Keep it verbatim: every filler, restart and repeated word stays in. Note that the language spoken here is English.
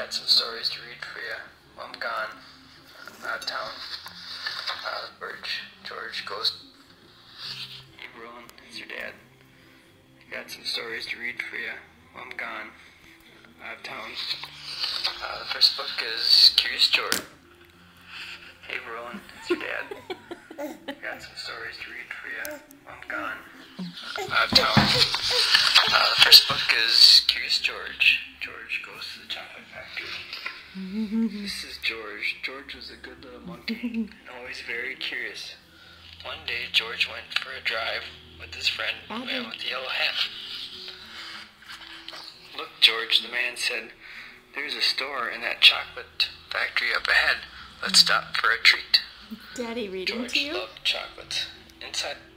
got some stories to read for you while I'm gone. Out of town. Uh, George. George goes. Hey, Rowan, it's your dad. I got some stories to read for you while I'm gone. Out of town. Uh, the first book is Curious George. Hey, Rowan, it's your dad. I got some stories to read for you while I'm gone. Out of town. Uh, the first book is Curious George. George goes to the chocolate factory. This is George. George was a good little monkey and always very curious. One day, George went for a drive with his friend, the man with the yellow hat. Look, George, the man said, there's a store in that chocolate factory up ahead. Let's stop for a treat. Daddy reading George to you? loved chocolates. Inside